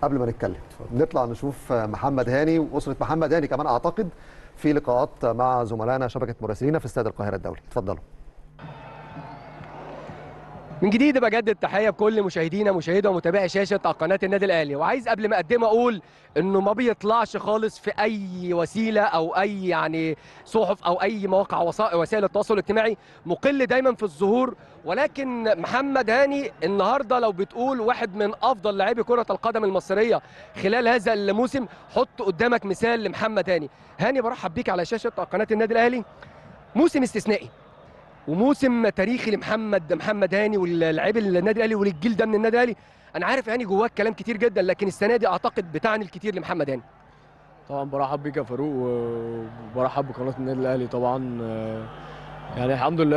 قبل ما نتكلم نطلع نشوف محمد هاني واسره محمد هاني كمان اعتقد في لقاءات مع زملائنا شبكه مراسلينا في استاد القاهره الدولي. اتفضلوا. من جديد بجدد تحيه بكل مشاهدينا مشاهدة ومتابعي شاشه قناه النادي الاهلي، وعايز قبل ما اقدم اقول انه ما بيطلعش خالص في اي وسيله او اي يعني صحف او اي مواقع وسائل التواصل الاجتماعي، مقل دايما في الظهور. ولكن محمد هاني النهارده لو بتقول واحد من افضل لاعبي كره القدم المصريه خلال هذا الموسم، حط قدامك مثال لمحمد هاني. هاني برحب بيك على شاشه قناه النادي الاهلي. موسم استثنائي وموسم تاريخي محمد هاني واللاعبي النادي الاهلي وللجيل ده من النادي الاهلي. انا عارف هاني جواك كلام كتير جدا، لكن السنه دي اعتقد بتعني الكتير لمحمد هاني. طبعا برحب بيك يا فاروق وبرحب بقناه النادي الاهلي طبعا. يعني الحمد لله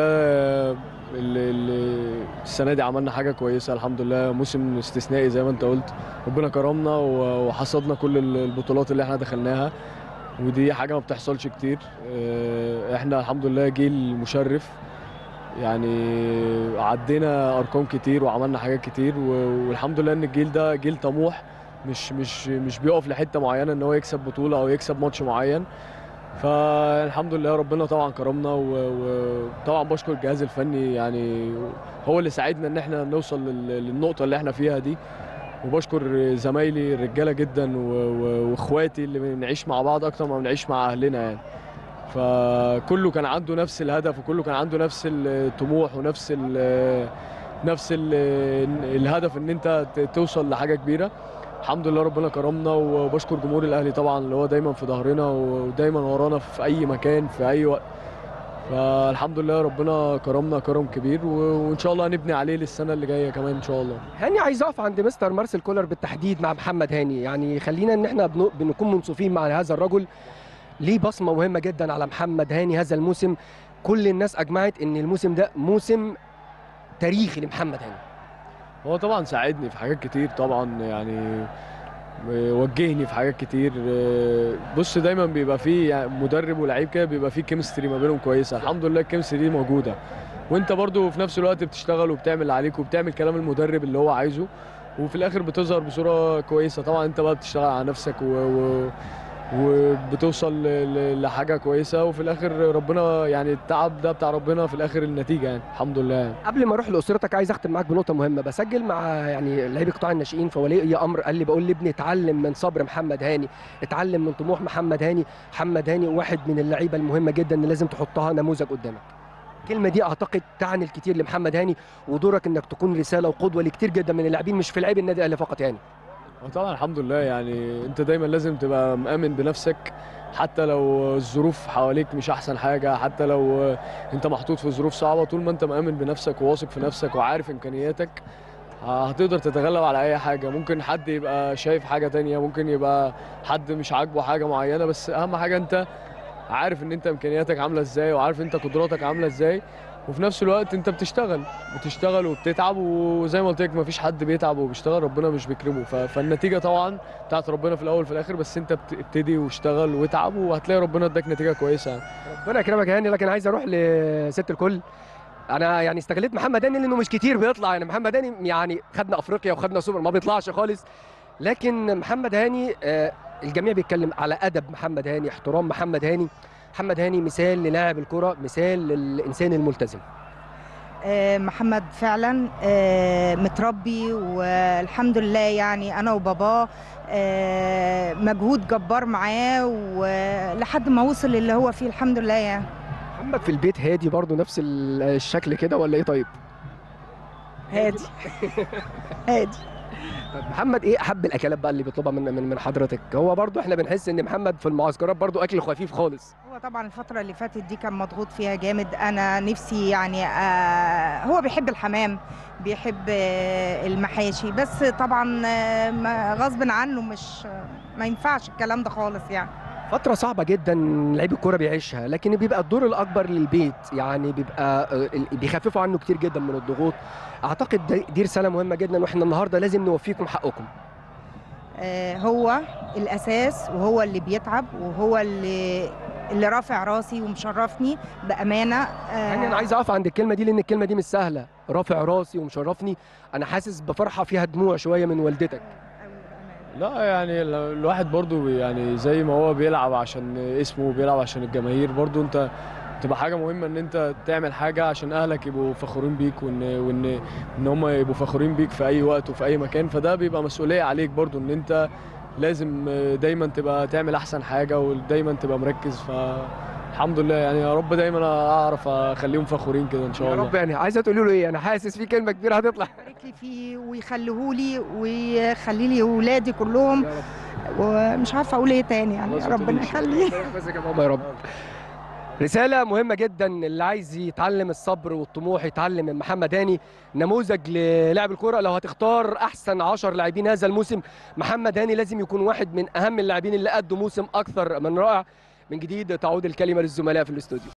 السنه دي عملنا حاجه كويسه، الحمد لله موسم استثنائي زي ما انت قلت. ربنا كرمنا وحصدنا كل البطولات اللي احنا دخلناها، ودي حاجه ما بتحصلش كتير. احنا الحمد لله جيل مشرف، يعني عدينا ارقام كتير وعملنا حاجات كتير، والحمد لله ان الجيل ده جيل طموح، مش بيقف لحته معينه ان هو يكسب بطوله او يكسب ماتش معين. فالحمد لله ربنا طبعا كرمنا، وطبعا بشكر الجهاز الفني، يعني هو اللي ساعدنا ان احنا نوصل للنقطه اللي احنا فيها دي. وبشكر زمايلي الرجاله جدا واخواتي اللي بنعيش مع بعض اكتر ما بنعيش مع اهلنا يعني. فكله كان عنده نفس الهدف، وكله كان عنده نفس الطموح ونفس الهدف ان انت توصل لحاجه كبيره. الحمد لله ربنا كرمنا، وبشكر جمهور الاهلي طبعا اللي هو دايما في ظهرنا ودايما ورانا في اي مكان في اي وقت. فالحمد لله ربنا كرمنا كرم كبير، وان شاء الله هنبني عليه للسنه اللي جايه كمان ان شاء الله. هاني عايز اقف عند مستر مارسيل كولر بالتحديد مع محمد هاني، يعني خلينا ان احنا بنكون منصفين مع هذا الرجل. ليه بصمه مهمه جدا على محمد هاني هذا الموسم. كل الناس اجمعت ان الموسم ده موسم تاريخي لمحمد هاني. هو طبعا ساعدني في حاجات كتير طبعا، يعني وجهني في حاجات كتير. بص دايما بيبقى فيه يعني مدرب ولاعيب كده بيبقى فيه كيمستري ما بينهم كويسه، الحمد لله الكيمستري دي موجوده، وانت برضو في نفس الوقت بتشتغل وبتعمل اللي عليك وبتعمل كلام المدرب اللي هو عايزه، وفي الاخر بتظهر بصوره كويسه. طبعا انت بقى بتشتغل على نفسك وبتوصل لحاجه كويسه، وفي الاخر ربنا يعني التعب ده بتاع ربنا، في الاخر النتيجه يعني الحمد لله يعني. قبل ما اروح لاسرتك عايز اختم معاك بنقطه مهمه. بسجل مع يعني لعيبه قطاع الناشئين، فولي امر قال لي بقول لابني اتعلم من صبر محمد هاني، اتعلم من طموح محمد هاني. محمد هاني واحد من اللعيبه المهمه جدا اللي لازم تحطها نموذج قدامك. الكلمه دي اعتقد تعني الكثير لمحمد هاني، ودورك انك تكون رساله وقدوه لكثير جدا من اللاعبين، مش في لعيب النادي الاهلي فقط يعني. طبعا الحمد لله، يعني انت دايما لازم تبقى مآمن بنفسك، حتى لو الظروف حواليك مش احسن حاجه، حتى لو انت محطوط في ظروف صعبه، طول ما انت مآمن بنفسك وواثق في نفسك وعارف امكانياتك هتقدر تتغلب على اي حاجه. ممكن حد يبقى شايف حاجه تانية، ممكن يبقى حد مش عاجبه حاجه معينه، بس اهم حاجه انت عارف ان انت امكانياتك عامله ازاي، وعارف انت قدراتك عامله ازاي، وفي نفس الوقت انت بتشتغل وبتتعب، وزي ما قلت لك مفيش حد بيتعب وبيشتغل ربنا مش بيكرمه. فالنتيجه طبعا بتاعت ربنا في الاول وفي الاخر، بس انت ابتدي واشتغل واتعب وهتلاقي ربنا اداك نتيجه كويسه يعني. ربنا يكرمك يا هاني. لكن عايز اروح لست الكل. انا يعني استغليت محمد هاني لانه مش كتير بيطلع، يعني محمد هاني يعني خدنا افريقيا وخدنا سوبر ما بيطلعش خالص، لكن محمد هاني الجميع بيتكلم على ادب محمد هاني، احترام محمد هاني. محمد هاني مثال للاعب الكره، مثال للانسان الملتزم. محمد فعلا متربي والحمد لله، يعني انا وباباه مجهود جبار معاه ولحد ما وصل اللي هو فيه الحمد لله يعني. محمد في البيت هادي برضه نفس الشكل كده ولا ايه؟ طيب هادي هادي. طيب محمد ايه احب الاكلات بقى اللي بيطلبها من حضرتك؟ هو برضه احنا بنحس ان محمد في المعسكرات برضه اكل خفيف خالص. هو طبعا الفترة اللي فاتت دي كان مضغوط فيها جامد، انا نفسي يعني هو بيحب الحمام، بيحب المحاشي، بس طبعا غصب عنه مش ما ينفعش الكلام ده خالص يعني. فترة صعبة جدا لعيب الكورة بيعيشها، لكن بيبقى الدور الأكبر للبيت، يعني بيبقى بيخففوا عنه كتير جدا من الضغوط. أعتقد دي رسالة مهمة جدا، وإحنا النهاردة لازم نوفيكم حقكم. هو الأساس، وهو اللي بيتعب، وهو اللي رافع راسي ومشرفني بأمانة. يعني أنا عايز أقف عند الكلمة دي لأن الكلمة دي مش سهلة، رافع راسي ومشرفني. أنا حاسس بفرحة فيها دموع شوية من والدتك. لا يعني الواحد برضو يعني زي ما هو بيلعب عشان اسمه وبيلعب عشان الجماهير، برضو انت تبقى حاجه مهمه ان انت تعمل حاجه عشان اهلك يبقوا فخورين بيك، وان هم يبقوا فخورين بيك في اي وقت وفي اي مكان. فده بيبقى مسؤوليه عليك برضو، ان انت لازم دايما تبقى تعمل احسن حاجه ودايما تبقى مركز. فالحمد لله يعني، يا رب دايما اعرف اخليهم فخورين كده ان شاء يا الله. رب. يعني عايزه تقولي له ايه؟ انا حاسس في كلمه كبيره هتطلع. يبارك لي فيه ويخليهولي ويخلي لي ولادي كلهم، ومش عارفه اقول ايه تاني يعني. خلاص ربنا هتقولي يخليه. بس يا ماما يا رب. رسالة مهمة جدا، اللي عايز يتعلم الصبر والطموح يتعلم من محمد هاني، نموذج للاعب الكرة. لو هتختار أحسن 10 لاعبين هذا الموسم، محمد هاني لازم يكون واحد من أهم اللاعبين اللي قدوا موسم أكثر من رائع. من جديد تعود الكلمة للزملاء في الاستوديو.